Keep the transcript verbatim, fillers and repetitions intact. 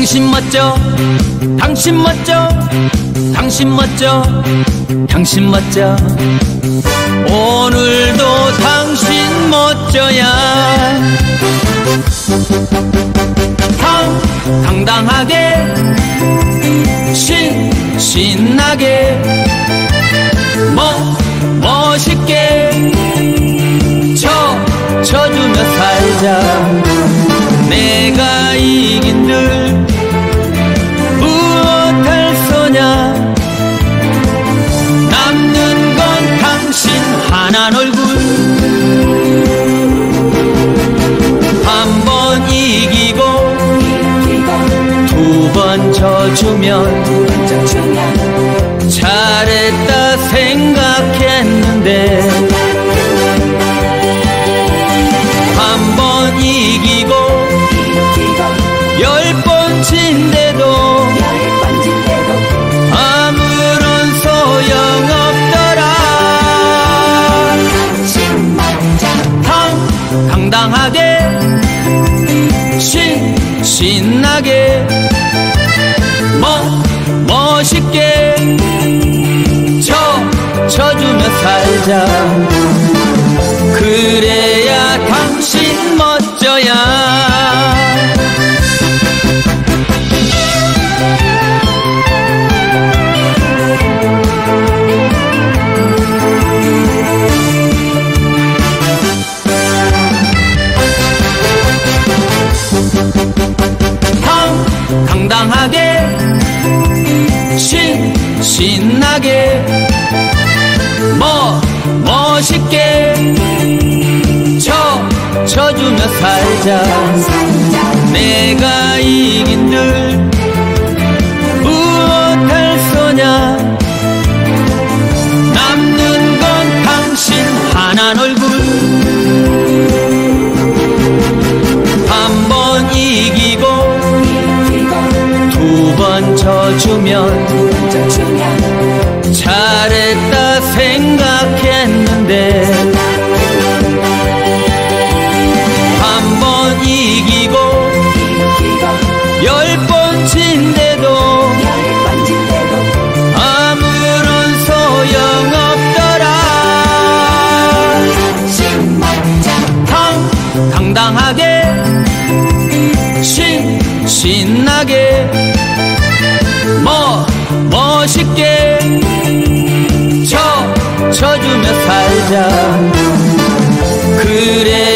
당신 멋져, 당신 멋져, 당신 멋져, 당신 멋져. 오늘도 당신 멋져야. 당, 당당하게, 신, 신나게, 멋, 멋있게 쳐, 쳐주며 살자. 내가 이긴들 무엇할 소냐. 남는 건 당신 환한 얼굴. 한 번 이기고 두 번 져주면 잘했다 생각했는데, 한 번 이기고 열 번 진대도 아무런 소용없더라. 당, 당당하게, 신, 신나게, 멋, 멋있게 쳐, 쳐주며 살자. 그래야 당신 멋져야. 당, 당당하게, 신, 신나게, 멋, 멋있게 쳐, 쳐주며 살자. 내가 이긴들 무엇할 소냐. 남는 건 당신 환한 얼굴. 한 번 이기고 두 번 져주면 잘했다 생각했는데, 한 번 이기고 열 번 진대도 아무런 소용없더라. 당, 당당하게, 신, 신나게, 멋, 멋있게 쳐, 쳐주며 살자. 그래